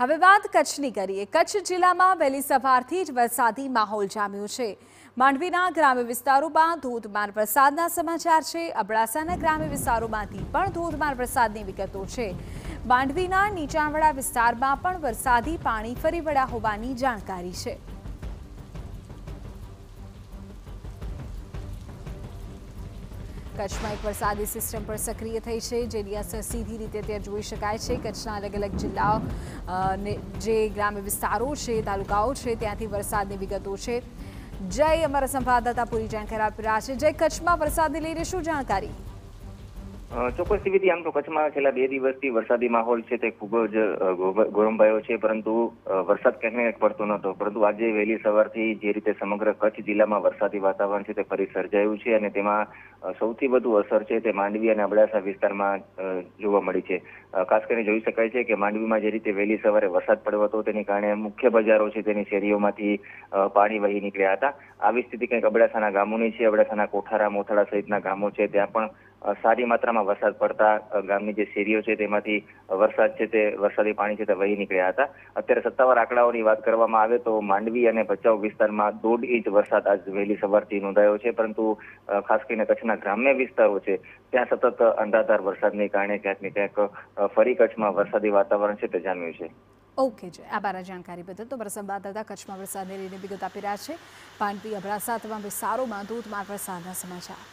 હવે વાત કચ્છની કરીએ। કચ્છ જિલ્લામાં વહેલી સવારથી જ વરસાદી માહોલ જામ્યો છે। માંડવીના ગ્રામ્ય વિસ્તારોમાં ધોધમાર વરસાદના સમાચાર છે। અબડાસાના ગ્રામ્ય વિસ્તારોમાંથી પણ ધોધમાર વરસાદની વિગતો છે। માંડવીના નીચાણવાળા વિસ્તારમાં પણ વરસાદી પાણી ફરી વળ્યા હોવાની જાણકારી છે। કચ્છમાં એક વરસાદી સિસ્ટમ પણ સક્રિય થઈ છે, જેની અસર સીધી રીતે ત્યાં જોઈ શકાય છે। કચ્છના અલગ અલગ જિલ્લાઓ જે ગ્રામ્ય વિસ્તારો છે, તાલુકાઓ છે, ત્યાંથી વરસાદની વિગતો છે। જય, અમારા સંવાદદાતા પૂરી જાણકારી આપી રહ્યા છે। જય, કચ્છમાં વરસાદને લઈને શું જાણકારી? ચોક્કસ સ્થિતિ આમ તો કચ્છમાં છેલ્લા 2 દિવસથી વરસાદી માહોલ છે તે ખૂબ જ ગોરંભાયો છે, પરંતુ વરસાદ ક્યાંક ને ક્યાંક પડતો નહોતો। પરંતુ આજે વહેલી સવારથી જે રીતે સમગ્ર કચ્છ જિલ્લામાં વરસાદી વાતાવરણ છે તે ફરી સર્જાયું છે, અને તેમાં સૌથી વધુ અસર છે તે માંડવી અને અબડાસા વિસ્તારમાં જોવા મળી છે। ખાસ કરીને જોઈ શકાય છે કે માંડવીમાં જે રીતે વહેલી સવારે વરસાદ પડ્યો હતો તેની કારણે મુખ્ય બજારો છે તેની શેરીઓમાંથી પાણી વહી નીકળ્યા હતા। આવી સ્થિતિ કંઈક અબડાસાના ગામોની છે। અબડાસાના કોઠારા, મોથાળા સહિતના ગામો છે ત્યાં પણ સારી માત્રામાં વરસાદ પડતા ગામની જે શેરીઓ છે તેમાંથી વરસાદી પાણી છે તે વહી નીકળ્યા હતા। અત્યારે સત્તાવાર આંકડાઓની વાત કરવામાં આવે તો માંડવી અને ભચાઉ વિસ્તારમાં 1.5 ઇંચ વરસાદ આજ વહેલી સવારથી નોંધાયો છે, પરંતુ ખાસ કરીને કચ્છના ગ્રામ્ય વિસ્તારો છે ત્યાં સતત અનરાધાર વરસાદને કારણે ક્યાંક ને ક્યાંક ફરી કચ્છમાં વરસાદી વાતાવરણ છે તે જામ્યું છે। ઓકે, જય, આભાર જાણકારી બદલ। તો અમારા સંવાદદાતા કચ્છમાં વરસાદને લઈને વિગત આપી રહ્યા છે। માંડવી, અબડાસા તમામ વિસ્તારોમાં ધોધમાર વરસાદના સમાચાર।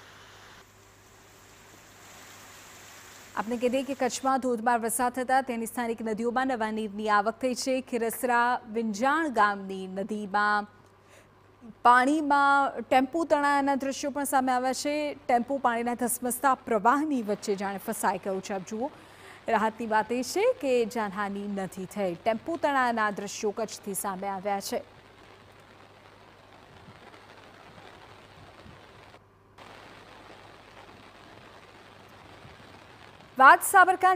આપણે કહીએ કે કચ્છમાં ધોધમાર વરસાદ થતાં તેની સ્થાનિક નદીઓમાં નવા નીરની આવક થઈ છે। ખીરસરા વિંજાણ ગામની નદીમાં પાણીમાં ટેમ્પો તણાયાના દ્રશ્યો પણ સામે આવ્યા છે। ટેમ્પો પાણીના ધસમસતા પ્રવાહની વચ્ચે જાણે ફસાઈ ગયું છે। આપ જુઓ, રાહતની વાત એ છે કે જાનહાની નથી થઈ। ટેમ્પો તણાયાના દ્રશ્યો કચ્છથી સામે આવ્યા છે। વાત સાબરકાંઠા